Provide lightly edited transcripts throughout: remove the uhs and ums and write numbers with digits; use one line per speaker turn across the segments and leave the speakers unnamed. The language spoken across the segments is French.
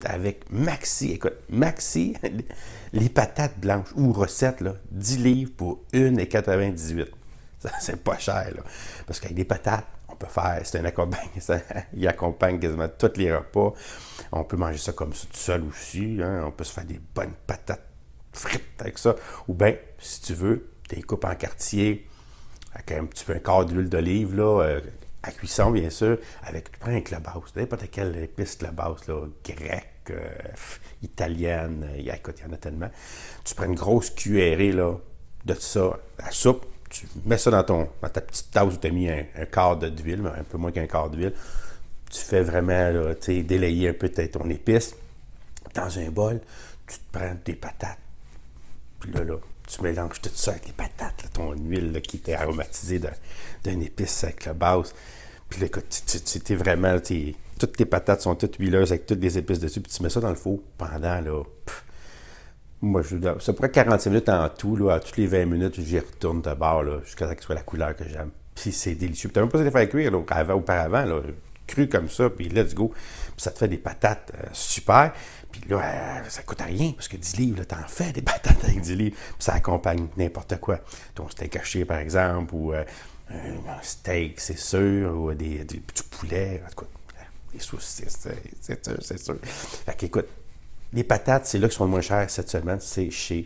avec Maxi. Écoute, Maxi, les patates blanches ou recettes, là, 10 livres pour 1,98. C'est pas cher, là. Parce qu'avec des patates, on peut faire, c'est un accompagne, il accompagne quasiment tous les repas. On peut manger ça comme ça tout seul aussi. Hein. On peut se faire des bonnes patates frites avec ça. Ou bien, si tu veux, tu les coupes en quartier avec un petit peu un quart d'huile d'olive, là, à cuisson, bien sûr, avec, tu prends un clubhouse, n'importe quelle épice clubhouse, là, grecque, italienne, écoute, il y en a tellement. Tu prends une grosse cuillerée, là, de ça, la soupe, tu mets ça dans ta petite tasse où tu as mis un quart d'huile, un peu moins qu'un quart d'huile. Tu fais vraiment, là, tu sais, délayer un peu ton épice. Dans un bol, tu te prends des patates. Puis là, tu mélanges tout ça avec les patates, là, ton huile là, qui était aromatisée d'un épice avec la base. Puis là, écoute, tu es vraiment, toutes tes patates sont toutes huileuses avec toutes les épices dessus. Puis tu mets ça dans le four pendant, là, moi, ça pourrait être 45 minutes en tout, là, à toutes les 20 minutes, j'y retourne de bord, là, jusqu'à ce que ce soit la couleur que j'aime. Puis c'est délicieux. Puis tu n'as même pas besoin de les faire cuire, là, auparavant, là, cru comme ça, puis let's go. Puis ça te fait des patates super. Puis là, ça coûte rien, parce que 10 livres, t'en fais des patates avec 10 livres. Puis ça accompagne n'importe quoi. Ton steak haché, par exemple, ou un steak, c'est sûr, ou du poulet, en tout cas, des saucisses, c'est sûr. Fait qu'écoute, les patates, c'est là qu'ils sont le moins chers cette semaine, c'est chez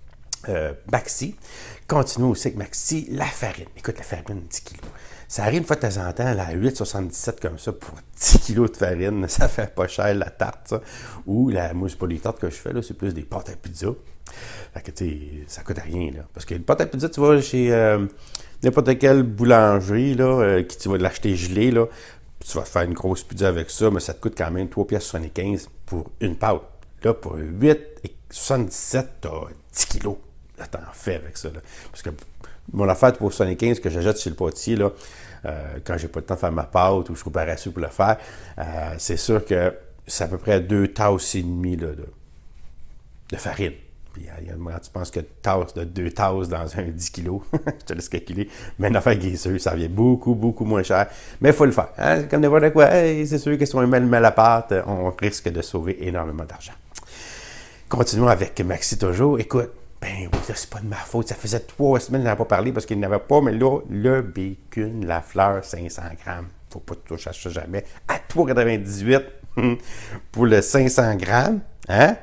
Maxi. Continuons aussi avec Maxi, la farine. Écoute, la farine, 10 kilos. Ça arrive une fois de temps en temps, là, à 8,77 comme ça, pour 10 kilos de farine. Ça fait pas cher, la tarte, ça. Ou moi, c'est pas les tartes que je fais, là, c'est plus des pâtes à pizza. Fait que, tu sais, ça coûte rien, là. Parce que le pâte à pizza, tu vas chez n'importe quelle boulangerie, là, qui tu vas l'acheter gelé, là. Tu vas faire une grosse pizza avec ça, mais ça te coûte quand même 3,75 pour une pâte. Là, pour 8,77, tu as 10 kilos. Là, t'en fais avec ça. Là. Parce que mon affaire pour 75 que j'achète chez le potier, là, quand j'ai pas le temps de faire ma pâte ou je suis trop paresseux pour le faire, c'est sûr que c'est à peu près 2 tasses et demie là, de farine. Puis, tu penses que tasse de 2 tasses dans un 10 kilos, je te laisse calculer, mais une affaire guisseuse, ça vient beaucoup, beaucoup moins cher. Mais il faut le faire. Hein? Comme n'importe quoi, hey, c'est sûr que si on met à la pâte, on risque de sauver énormément d'argent. Continuons avec Maxi toujours. Écoute, ben oui, c'est pas de ma faute. Ça faisait 3 semaines que je n'en avais pas parlé parce qu'il n'avait pas, mais là, le bacon, la fleur, 500 grammes. Faut pas que tu touches ça jamais. À 3,98 pour le 500 grammes. Hein?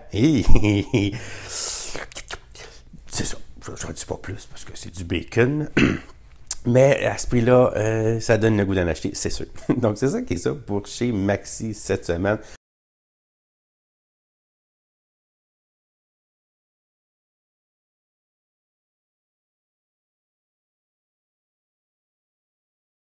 C'est ça. Je ne dis pas plus parce que c'est du bacon. Mais à ce prix-là, ça donne le goût d'en acheter, c'est sûr. Donc, c'est ça qui est ça pour chez Maxi cette semaine.